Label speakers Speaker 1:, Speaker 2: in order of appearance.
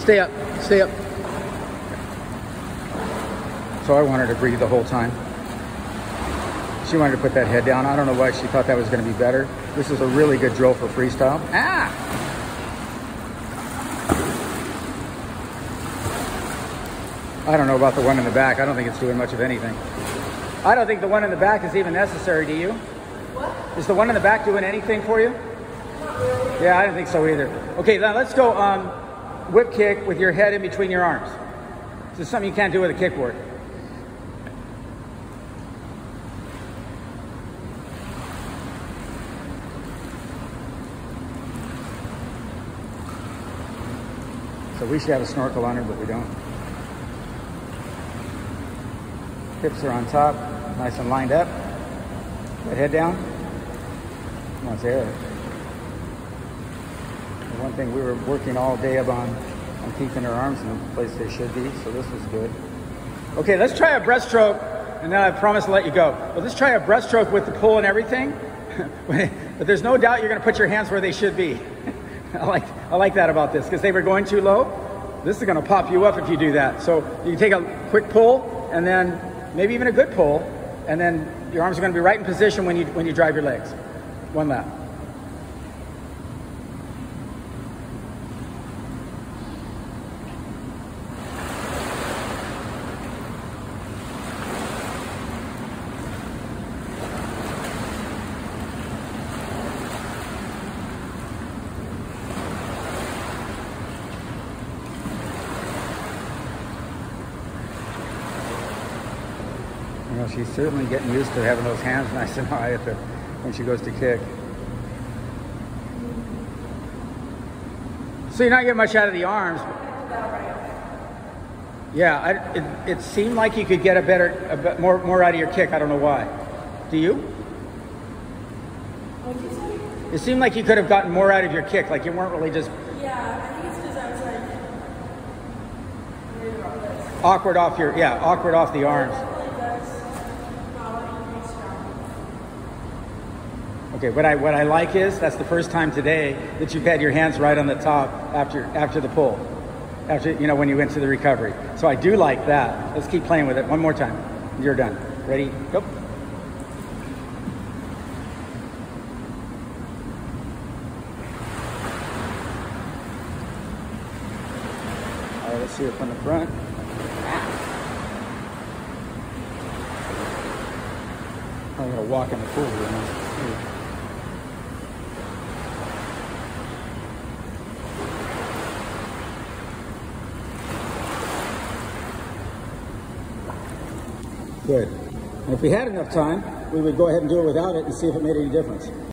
Speaker 1: Stay up, stay up. So I wanted her to breathe the whole time. She wanted to put that head down. I don't know why she thought that was going to be better. This is a really good drill for freestyle. Ah! I don't know about the one in the back. I don't think it's doing much of anything. I don't think the one in the back is even necessary, do you? What? Is the one in the back doing anything for you?
Speaker 2: Not really.
Speaker 1: Yeah, I don't think so either. Okay, now let's go whip kick with your head in between your arms. This is something you can't do with a kickboard. So we should have a snorkel on her, but we don't. Hips are on top, nice and lined up. Put head down. Come on, there. The one thing we were working all day on keeping her arms in the place they should be, so this was good. Okay, let's try a breaststroke, and then I promise to let you go. But let's try a breaststroke with the pull and everything. But there's no doubt you're going to put your hands where they should be. I like that about this, because they were going too low. This is going to pop you up if you do that. So you can take a quick pull, and then maybe even a good pull, and then your arms are going to be right in position when you drive your legs. One lap. You know, she's certainly getting used to having those hands nice and high when she goes to kick. So you're not getting much out of the arms. Yeah, it seemed like you could get a bit more out of your kick. I don't know why. Do you?
Speaker 2: What did you say?
Speaker 1: It seemed like you could have gotten more out of your kick. Like you weren't really just
Speaker 2: Yeah, I think it's because I was like
Speaker 1: awkward off the arms. Okay, what I like is that's the first time today that you've had your hands right on the top after the pull, when you went to the recovery. So I do like that. Let's keep playing with it one more time. You're done. Ready? Go. All right, let's see it from the front. I'm gonna walk in the pool here now. Good. And if we had enough time, we would go ahead and do it without it and see if it made any difference.